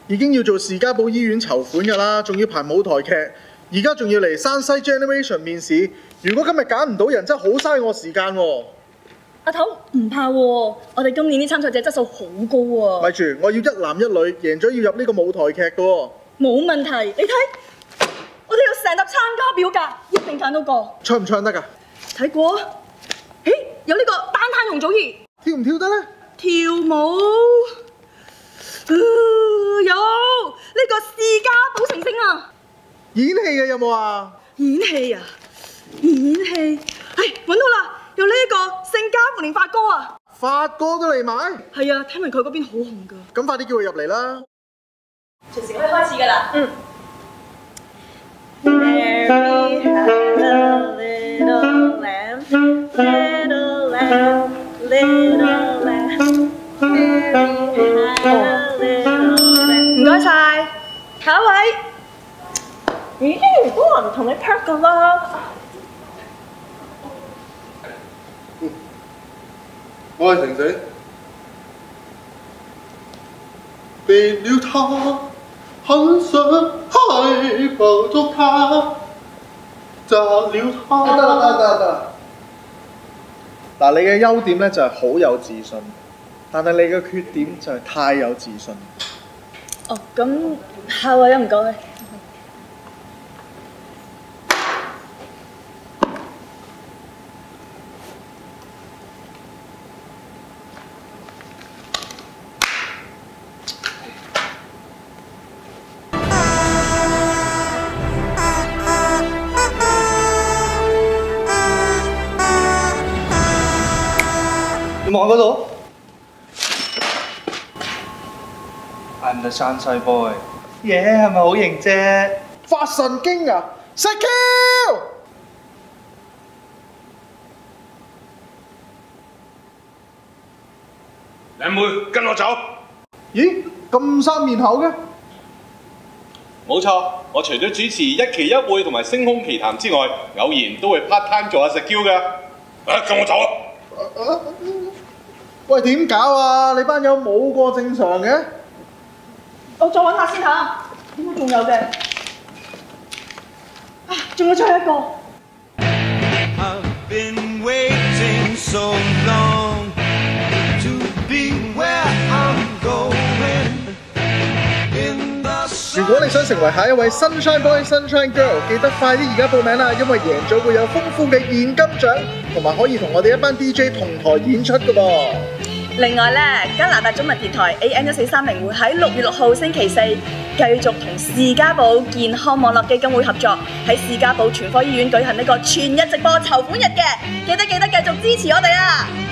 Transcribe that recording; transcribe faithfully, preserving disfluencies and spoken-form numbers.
已經要做士嘉堡醫院籌款㗎啦，仲要排舞台劇，而家仲要嚟山西 Generation 面試。如果今日揀唔到人，真係好嘥我時間喎。 阿頭唔怕喎，我哋今年啲參賽者質素好高喎。 咪住，我要一男一女，贏咗要入呢個舞台劇㗎喎。 冇問題，你睇，我哋有成沓參加表格，一定揀到個。 唱唔唱得㗎？ 睇過。誒，有呢個單攤容祖兒。 跳唔跳得咧？ 跳舞。呃、有呢、這個士嘉堡晴星啊！ 演戲嘅有冇啊？ 演戲啊，演戲，唉，揾到啦！有呢一個聖嘉芙蓮發哥啊！ 發哥都嚟埋？ 係啊，聽聞佢嗰邊好紅㗎。 咁快啲叫佢入嚟啦！ 隨時可以開始㗎啦。嗯。Mary had a little lamb, little lamb, little lamb. Mary had a唔該晒，下一位。咦，都話唔同你 perk 㗎啦。 嗯，我係晴晴。變了他，很想去捕捉他，摘了他。得啦得啦得啦。 嗱，你嘅優點咧就係好有自信，但係你嘅缺點就係太有自信。 哦，咁下位唔該。 你望嗰度。I'm the Sunshine Boy， 耶，係咪好型啫？ 發神經啊！食 Q！ 靚妹，跟我走。 咦，咁生面口嘅？ 冇錯，我除咗主持一期一會同埋星空奇談之外，偶然都會 part time 做下食 Q 㗎。啊，跟我走啊！ 喂，點搞啊？你班友冇個正常嘅？ 我再揾下先嚇，點解仲有嘅？啊，仲有最後一個。 如果你想成為下一位 Sunshine Boy、Sunshine Girl， 記得快啲而家報名啦，因為贏咗會有豐富嘅現金獎，同埋可以同我哋一班 D J 同台演出㗎噃。 另外咧，加拿大中文電台 A M 一四三零會喺六月六號星期四繼續同士嘉堡健康網絡基金會合作，喺士嘉堡全科醫院舉行呢個全日直播籌款日嘅，記得記得繼續支持我哋啊！